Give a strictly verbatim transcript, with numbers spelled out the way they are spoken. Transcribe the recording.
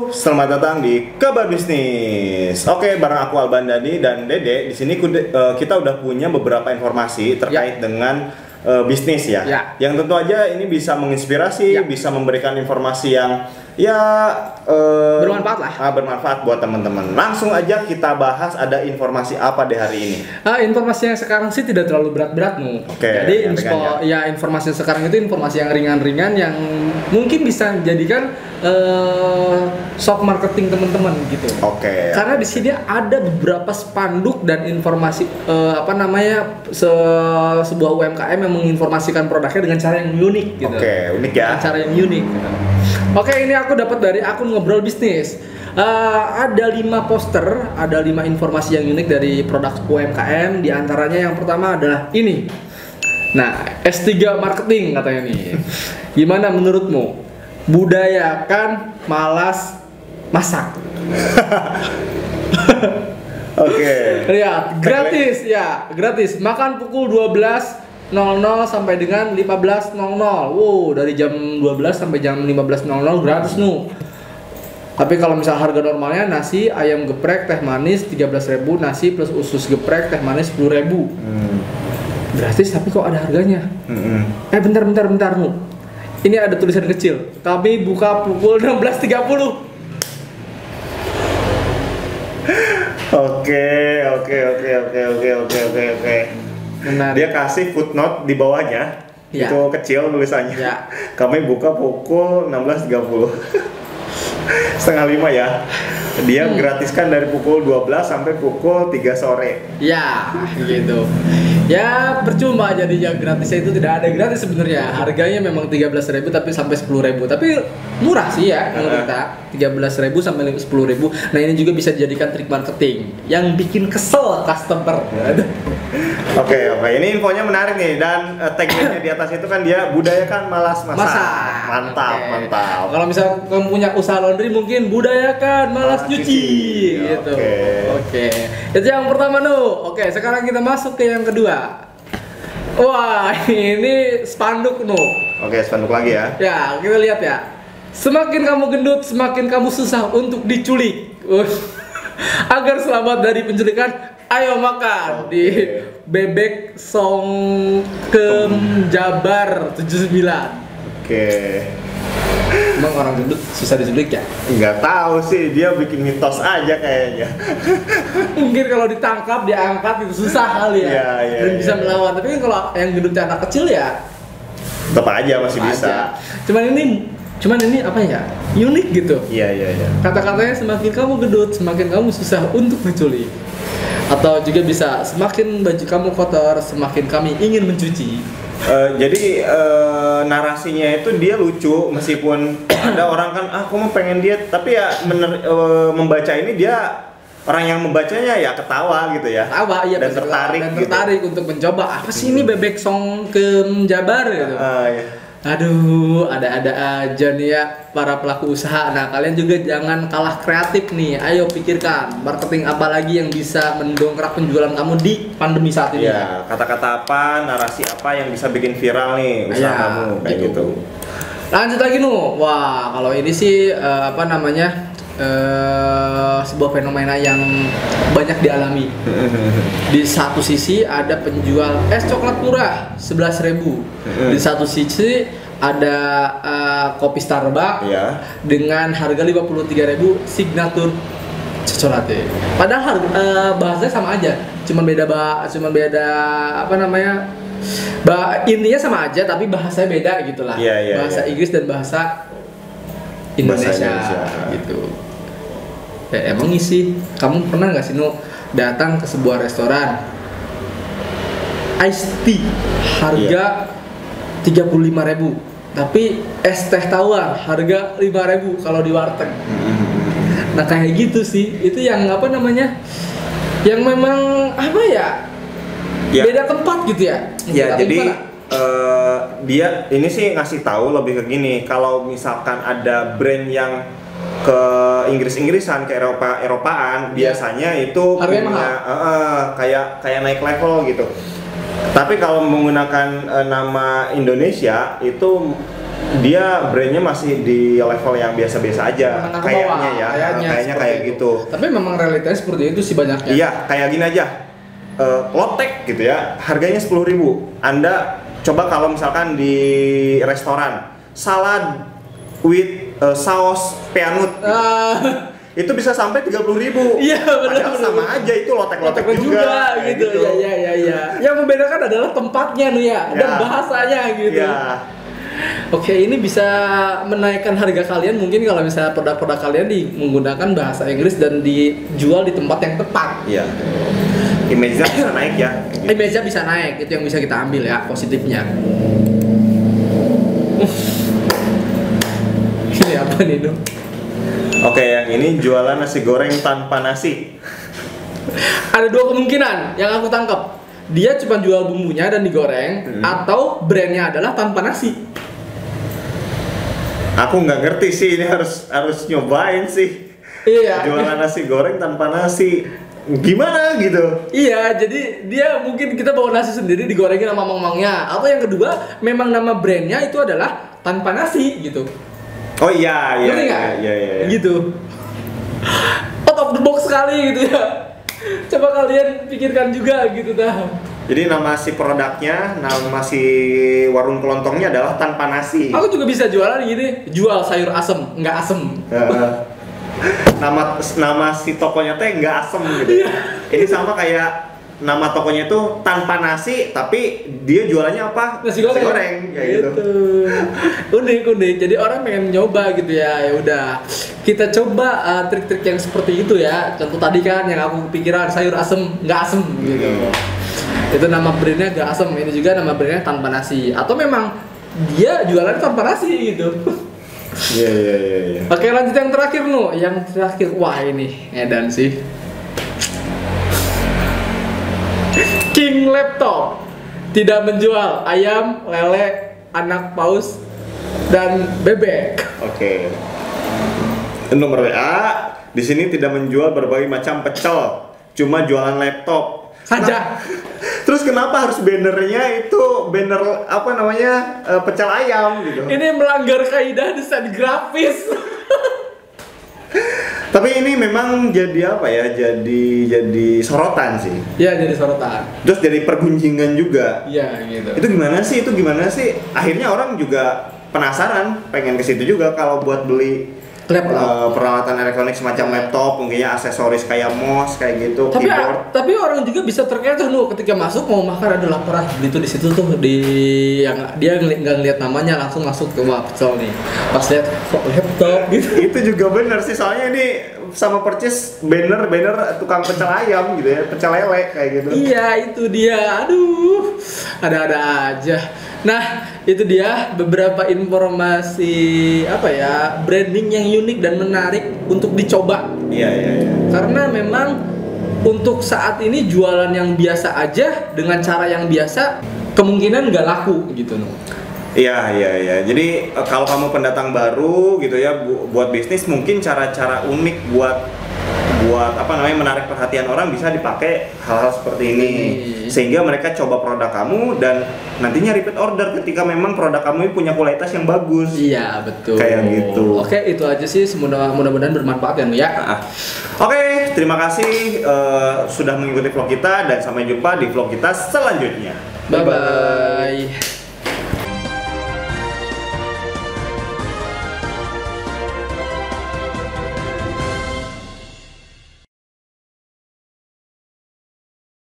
selamat datang di Kabar Bisnis. Oke, bareng aku Alban Dhani dan Dede. Di sini kita udah punya beberapa informasi terkait ya. dengan uh, bisnis ya. ya. Yang tentu aja ini bisa menginspirasi, ya. bisa memberikan informasi yang ya uh, bermanfaat lah. Uh, bermanfaat buat teman-teman. Langsung aja kita bahas ada informasi apa di hari ini. Uh, informasi yang sekarang sih tidak terlalu berat-berat nih. Oke. Jadi info, ya informasi yang sekarang itu informasi yang ringan-ringan yang mungkin bisa menjadikan uh, shock marketing teman-teman gitu. Oke. Karena di sini ada beberapa spanduk dan informasi uh, apa namanya se sebuah U M K M yang menginformasikan produknya dengan cara yang unik gitu. Oke, unik ya. Dengan cara yang unik. Gitu. Oke, ini aku dapat dari akun Ngobrol Bisnis. Uh, ada lima poster, ada lima informasi yang unik dari produk U M K M. Di antaranya yang pertama adalah ini. Nah, S tiga marketing katanya nih. Gimana menurutmu? Budayakan malas masak. Oke. Lihat, gratis ya, gratis. Makan pukul dua belas nol nol sampai dengan lima belas nol nol. Wow, dari jam dua belas sampai jam lima belas nol nol gratis nu. Tapi kalau misal harga normalnya nasi, ayam geprek, teh manis tiga belas ribu, nasi plus usus geprek, teh manis sepuluh ribu. Hmm. Gratis tapi kok ada harganya. Hmm. Eh bentar bentar bentar nu. Ini ada tulisan kecil. Kami buka pukul enam belas tiga puluh. Oke, oke, oke, oke, oke, oke, oke, oke. Benar. Dia kasih footnote di bawahnya, ya. Itu kecil tulisannya. Ya. Kami buka pukul enam belas tiga puluh. Setengah lima ya. Dia hmm. gratiskan dari pukul dua belas sampai pukul tiga sore. Ya, gitu. Ya percuma jadinya gratisnya itu tidak ada gratis sebenarnya. Harganya memang tiga belas ribu tapi sampai sepuluh ribu. Tapi murah sih ya kalau kita. tiga belas ribu sampai sepuluh ribu. Nah, ini juga bisa dijadikan trik marketing yang bikin kesel customer. Oke, oke. Ini infonya menarik nih dan uh, tagline-nya di atas itu kan dia budayakan malas masak. masak. Mantap, okay. mantap. Kalau misal kamu punya usaha laundry mungkin budayakan malas cuci, cuci. gitu. Oke. Okay. Okay. Itu yang pertama nu. Oke, okay, sekarang kita masuk ke yang kedua. Wah, ini spanduk nu. Oke, okay, spanduk lagi ya. Ya, kita lihat ya. Semakin kamu gendut, semakin kamu susah untuk diculik. Agar selamat dari penculikan, ayo makan okay. di Bebek Songkem Jabar tujuh puluh sembilan. Oke. Okay. Emang orang gendut susah diculik ya? Nggak tahu sih, dia bikin mitos aja kayaknya. Mungkin kalau ditangkap, diangkat itu susah kali ya, ya, ya dan ya, bisa ya. melawan. Tapi kan kalau yang gendutnya anak kecil ya tetap aja masih tetap bisa. Aja. Cuman ini, cuman ini apa ya? Unik gitu. Iya iya iya. Kata-katanya semakin kamu gendut, semakin kamu susah untuk menculik. Atau juga bisa semakin baju kamu kotor, semakin kami ingin mencuci. Uh, jadi uh, narasinya itu dia lucu meskipun ada orang kan ah, aku mau pengen diet, tapi ya mener, uh, membaca ini dia orang yang membacanya ya ketawa gitu ya. Ketawa iya dan tertarik dan gitu. tertarik untuk mencoba apa sih ini Bebek Songkem Jabar gitu. Uh, iya. Aduh, ada-ada aja nih ya para pelaku usaha. Nah, kalian juga jangan kalah kreatif nih. Ayo pikirkan marketing apa lagi yang bisa mendongkrak penjualan kamu di pandemi saat ini. Ya, kata-kata apa, narasi apa yang bisa bikin viral nih usaha ya, kamu kayak gitu. gitu. Lanjut lagi nu. Wah, kalau ini sih uh, apa namanya? Uh, sebuah fenomena yang banyak dialami. Di satu sisi ada penjual es coklat murah sebelas ribu. Di satu sisi ada uh, kopi Starbucks yeah. dengan harga lima puluh tiga ribu signature coklatnya. Padahal uh, bahasanya sama aja, cuman beda bah, cuman beda apa namanya? Bah, intinya sama aja tapi bahasanya beda gitulah. Yeah, yeah, bahasa yeah. Inggris dan bahasa Indonesia, bahasa Indonesia gitu. Ya, emang isi, kamu pernah nggak sih Nu datang ke sebuah restoran iced tea harga tiga puluh lima ribu, tapi es teh tawar harga lima ribu kalau di warteg. Nah kayak gitu sih, itu yang apa namanya, yang memang apa ya, ya. beda tempat gitu ya. Ya jadi uh, dia ini sih ngasih tahu lebih ke gini, kalau misalkan ada brand yang ke Inggris-Inggrisan, ke Eropa Eropaan yeah. biasanya itu harganya punya mahal. Uh, uh, kayak kayak naik level gitu. Tapi kalau menggunakan uh, nama Indonesia itu dia brandnya masih di level yang biasa-biasa aja, kayaknya ya, kayaknya, kayaknya kayak itu. gitu. Tapi memang realitanya seperti itu sih banyaknya. Iya, kayak gini aja, uh, lotek gitu ya, harganya sepuluh ribu. Anda coba kalau misalkan di restoran, salad with uh, saus peanut, gitu. uh. itu bisa sampai tiga puluh ribu. Iya benar. Padahal sama aja itu lotek-lotek juga, juga gitu. gitu. Ya ya ya ya. Yang membedakan adalah tempatnya nih ya, ya. dan bahasanya gitu. Ya. Oke, ini bisa menaikkan harga kalian mungkin kalau misalnya produk-produk kalian di menggunakan bahasa Inggris dan dijual di tempat yang tepat. Iya. Image-nya bisa naik ya. Gitu. Image-nya bisa naik, itu yang bisa kita ambil ya positifnya. Ini apa nih dong? Oke, yang ini jualan nasi goreng tanpa nasi. Ada dua kemungkinan yang aku tangkap. Dia cuma jual bumbunya dan digoreng, hmm. atau brandnya adalah tanpa nasi. Aku nggak ngerti sih, ini harus harus nyobain sih. Iya. Jualan nasi goreng tanpa nasi, gimana gitu? Iya, jadi dia mungkin kita bawa nasi sendiri digorengin sama mang-mangnya. Atau yang kedua, memang nama brandnya itu adalah tanpa nasi gitu. Oh iya, iya, iya, iya, iya. Gitu. Out of the box sekali gitu ya. Coba kalian pikirkan juga gitu dah. Jadi nama si produknya, nama si warung kelontongnya adalah tanpa nasi. Aku juga bisa jualan gini, jual sayur asem, nggak asem. Uh, nama nama si tokonya teh nggak asem gitu. Ini sama kayak nama tokonya itu tanpa nasi, tapi dia jualannya apa? Nasi goreng, nasi goreng kayak gitu. gitu. Unik unik. Jadi orang pengen nyoba gitu ya. Ya udah, kita coba uh, trik-trik yang seperti itu ya. Contoh tadi kan yang aku pikiran sayur asem, nggak asem gitu. Hmm. Itu nama brandnya gak asem, ini juga nama brandnya tanpa nasi. Atau memang dia jualan tanpa nasi gitu. Iya iya iya iya. Oke, lanjut yang terakhir Nu. Yang terakhir, wah ini edan sih. King Laptop tidak menjual ayam, lele, anak paus, dan bebek. Oke. Nomor W A di sini tidak menjual berbagai macam pecel, cuma jualan laptop saja. Nah, terus kenapa harus bannernya itu banner apa namanya uh, pecel ayam gitu? Ini melanggar kaidah desain grafis. Tapi ini memang jadi apa ya? Jadi jadi sorotan sih. Iya, jadi sorotan. Terus jadi pergunjingan juga. Iya, gitu. Itu gimana sih? Itu gimana sih? Akhirnya orang juga penasaran, pengen ke situ juga kalau buat beli Uh, peralatan elektronik semacam laptop, mungkin ya aksesoris kayak mouse kayak gitu, tapi keyboard. A, tapi orang juga bisa terkecoh Nu ketika masuk mau makan ada laporan beli tuh di situ tuh di yang dia nggak ngeliat namanya langsung masuk ke wah pecel nih. Pas lihat kok laptop gitu. Itu juga benar sih, soalnya ini sama percis banner banner tukang pecel ayam gitu ya, pecel lele kayak gitu. Iya itu dia, aduh ada-ada aja. Nah itu dia beberapa informasi apa ya branding yang unik dan menarik untuk dicoba. Iya iya. iya. Karena memang untuk saat ini jualan yang biasa aja dengan cara yang biasa kemungkinan nggak laku gitu loh. Iya iya iya. Jadi kalau kamu pendatang baru gitu ya bu- buat bisnis mungkin cara-cara unik buat buat apa namanya menarik perhatian orang bisa dipakai hal-hal seperti ini sehingga mereka coba produk kamu dan nantinya repeat order ketika memang produk kamu ini punya kualitas yang bagus. Iya betul. Kayak gitu. Oke itu aja sih semoga mudah-mudahan bermanfaat ya Nu ya. Nah, Oke terima kasih uh, sudah mengikuti vlog kita dan sampai jumpa di vlog kita selanjutnya. Bye bye.